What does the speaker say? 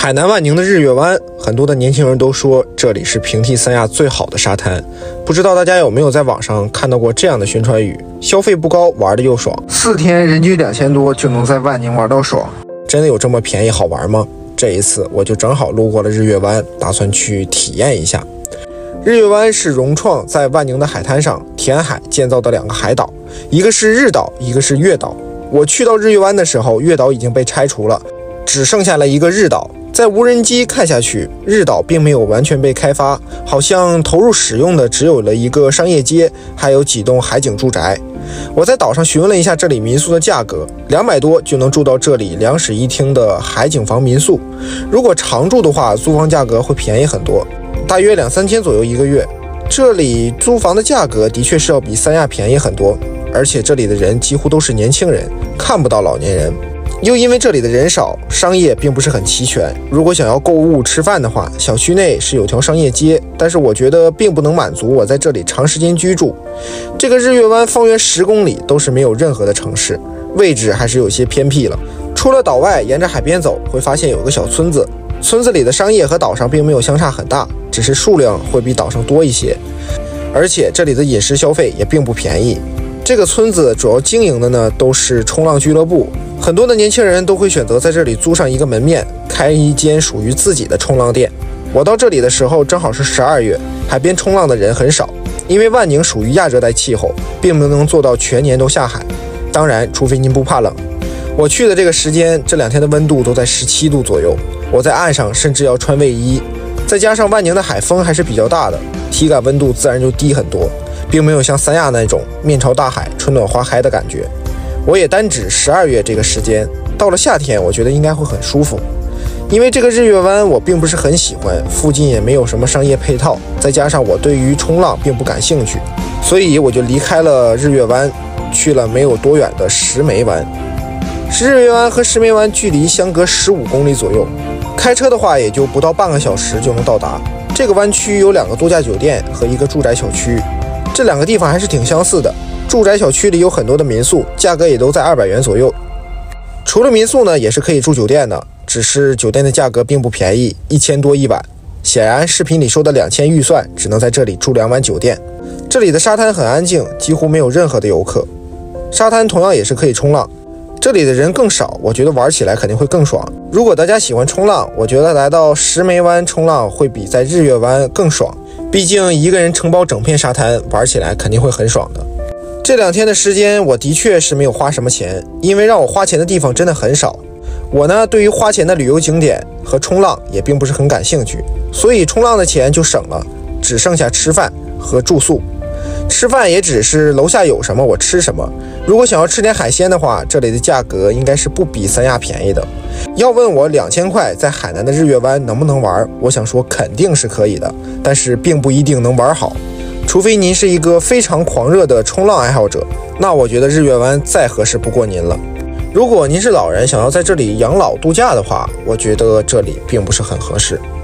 海南万宁的日月湾，很多的年轻人都说这里是平替三亚最好的沙滩。不知道大家有没有在网上看到过这样的宣传语：消费不高，玩的又爽 ，4天人均2000多就能在万宁玩到爽。 真的有这么便宜好玩吗？这一次我就正好路过了日月湾，打算去体验一下。日月湾是融创在万宁的海滩上填海建造的2个海岛，一个是日岛，一个是月岛。我去到日月湾的时候，月岛已经被拆除了，只剩下了一个日岛。在无人机看下去，日岛并没有完全被开发，好像投入使用的只有了一个商业街，还有几栋海景住宅。我在岛上询问了一下这里民宿的价格，200多就能住到这里2室1厅的海景房民宿。如果常住的话，租房价格会便宜很多，大约2-3千左右1个月。这里租房的价格的确是要比三亚便宜很多，而且这里的人几乎都是年轻人，看不到老年人。又因为这里的人少，商业并不是很齐全。如果想要购物吃饭的话，小区内是有条商业街，但是我觉得并不能满足我在这里长时间居住。这个日月湾方圆10公里都是没有任何的城市，位置还是有些偏僻了。出了岛外，沿着海边走，会发现有个小村子，村子里的商业和岛上并没有相差很大，只是数量会比岛上多一些，而且这里的饮食消费也并不便宜。这个村子主要经营的呢都是冲浪俱乐部，很多的年轻人都会选择在这里租上一个门面，开一间属于自己的冲浪店。我到这里的时候正好是12月，海边冲浪的人很少，因为万宁属于亚热带气候，并不能做到全年都下海，当然除非您不怕冷。我去的这个时间，这2天的温度都在17度左右，我在岸上甚至要穿卫衣，再加上万宁的海风还是比较大的，体感温度自然就低很多，并没有像三亚那种面朝大海春暖花开的感觉。我也单指12月这个时间，到了夏天我觉得应该会很舒服。因为这个日月湾我并不是很喜欢，附近也没有什么商业配套，再加上我对于冲浪并不感兴趣，所以我就离开了日月湾，去了没有多远的石梅湾。日月湾和石梅湾距离相隔15公里左右，开车的话也就不到半个小时就能到达。这个湾区有2个度假酒店和一个住宅小区，这2个地方还是挺相似的。住宅小区里有很多的民宿，价格也都在200元左右。除了民宿呢，也是可以住酒店的，只是酒店的价格并不便宜，1000多1晚。显然视频里说的2000预算只能在这里住2晚酒店。这里的沙滩很安静，几乎没有任何的游客。沙滩同样也是可以冲浪，这里的人更少，我觉得玩起来肯定会更爽。如果大家喜欢冲浪，我觉得来到石梅湾冲浪会比在日月湾更爽，毕竟一个人承包整片沙滩，玩起来肯定会很爽的。这2天的时间我的确是没有花什么钱，因为让我花钱的地方真的很少。我呢，对于花钱的旅游景点和冲浪也并不是很感兴趣，所以冲浪的钱就省了，只剩下吃饭和住宿。吃饭也只是楼下有什么我吃什么，如果想要吃点海鲜的话，这里的价格应该是不比三亚便宜的。要问我2000块在海南的日月湾能不能玩，我想说肯定是可以的，但是并不一定能玩好。除非您是一个非常狂热的冲浪爱好者，那我觉得日月湾再合适不过您了。如果您是老人想要在这里养老度假的话，我觉得这里并不是很合适。